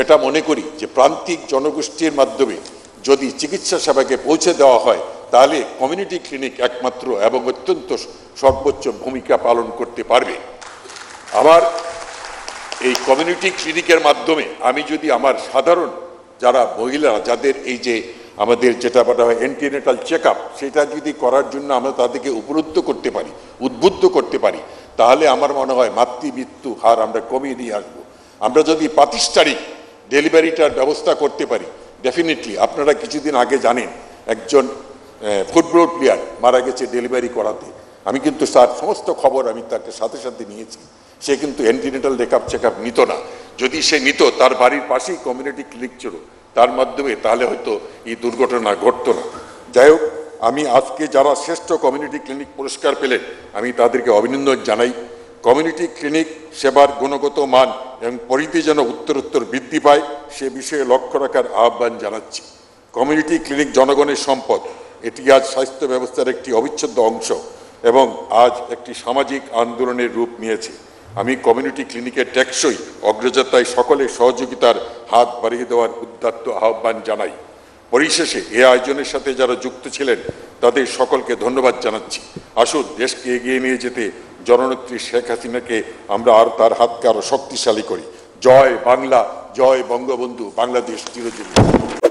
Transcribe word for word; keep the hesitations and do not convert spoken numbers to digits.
এটা মনে করি যে প্রান্তিক জনগোষ্ঠীর মাধ্যমে যদি চিকিৎসা সেবাকে পৌঁছে দেওয়া হয় তাহলে কমিউনিটি ক্লিনিক একমাত্র এবং অত্যন্ত সর্বোচ্চ ভূমিকা পালন করতে পারবে। আমার এই কমিউনিটি ক্লিনিকের মাধ্যমে আমি যদি আমার সাধারণ যারা মহিলারা যাদের এই যে আমাদের যেটা বলা হয় অ্যান্টিনেটাল চেক আপ, সেটা যদি করার জন্য আমরা তাদেরকে উপলব্ধ করতে পারি, উদ্বুদ্ধ করতে পারি, তাহলে আমার মনে হয় মাতৃমৃত্যু হার আমরা কমিয়ে নিয়ে আসবো। আমরা যদি প্রাতিষ্ঠানিক ডেলিভারিটার ব্যবস্থা করতে পারি, ডেফিনেটলি আপনারা কিছুদিন আগে জানেন একজন ফুটবল প্লেয়ার মারা গেছে ডেলিভারি করাতে। আমি কিন্তু তার সমস্ত খবর আমি তাকে সাথে সাথে নিয়েছি। সে কিন্তু অ্যান্টিনেটাল চেকআপ চেকআপ নিত না। যদি সে নিত, তার বাড়ির পাশেই কমিউনিটি ক্লিনিক ছিল, তার মাধ্যমে তাহলে হয়তো এই দুর্ঘটনা ঘটতো না। যাই হোক, আমি আজকে যারা শ্রেষ্ঠ কমিউনিটি ক্লিনিক পুরস্কার পেলেন আমি তাদেরকে অভিনন্দন জানাই। কমিউনিটি ক্লিনিক সেবার গুণগত মান এবং পরিধি যেন উত্তরোত্তর বৃদ্ধি পায় সে বিষয়ে লক্ষ্য রাখার আহ্বান জানাচ্ছি। কমিউনিটি ক্লিনিক জনগণের সম্পদ, এটি আজ স্বাস্থ্য ব্যবস্থার একটি অবিচ্ছেদ্য অংশ এবং আজ একটি সামাজিক আন্দোলনের রূপ নিয়েছে। আমি কমিউনিটি ক্লিনিকের টেকসই অগ্রযাত্রায় সকলের সহযোগিতার হাত বাড়িয়ে দেওয়ার উদাত্ত আহ্বান জানাই। পরিশেষে এ আয়োজনের সাথে যারা যুক্ত ছিলেন তাদের সকলকে ধন্যবাদ জানাচ্ছি। আসুন দেশকে এগিয়ে নিয়ে যেতে জননেত্রী শেখ হাসিনাকে আমরা আর তার হাতকে আরো শক্তিশালী করি। জয় বাংলা, জয় বঙ্গবন্ধু, বাংলাদেশ চিরজীবী।